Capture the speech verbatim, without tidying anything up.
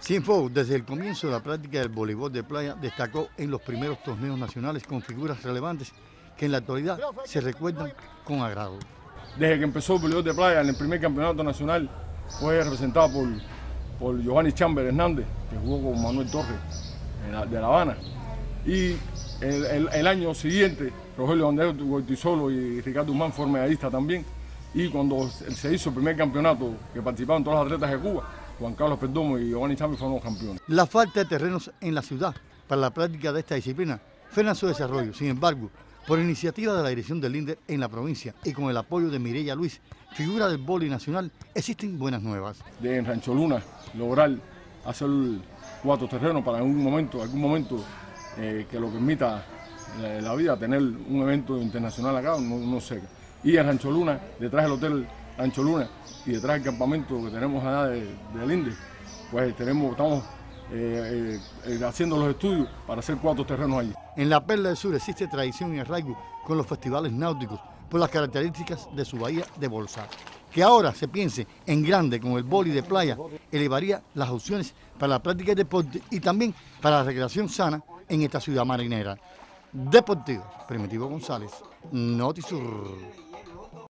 Cienfuegos, desde el comienzo de la práctica del voleibol de playa, destacó en los primeros torneos nacionales con figuras relevantes que en la actualidad se recuerdan con agrado. Desde que empezó el voleibol de playa, en el primer campeonato nacional, fue representado por, por Giovanni Chamber Hernández, que jugó con Manuel Torres la, de La Habana. Y el, el, el año siguiente, Rogelio Bandejo Goitisolo y Ricardo Humán fueron medallistas también. Y cuando se hizo el primer campeonato, que participaron todos los atletas de Cuba, Juan Carlos Perdomo y Giovanni Chamber fueron los campeones. La falta de terrenos en la ciudad para la práctica de esta disciplina frena su desarrollo. Sin embargo, por iniciativa de la dirección del INDER en la provincia y con el apoyo de Mireya Luis, figura del vóley nacional, existen buenas nuevas. De en Rancho Luna lograr hacer cuatro terrenos para en algún momento, algún momento eh, que lo permita la, la vida, tener un evento internacional acá, no, no sé. Y en Rancho Luna, detrás del hotel Rancho Luna y detrás del campamento que tenemos allá de, del INDER, pues tenemos, estamos eh, eh, haciendo los estudios para hacer cuatro terrenos allí. En la Perla del Sur existe tradición y arraigo con los festivales náuticos por las características de su bahía de Bolsar. Que ahora se piense en grande con el vóley de playa elevaría las opciones para la práctica de deporte y también para la recreación sana en esta ciudad marinera. Deportiva, Primitivo González, Notisur.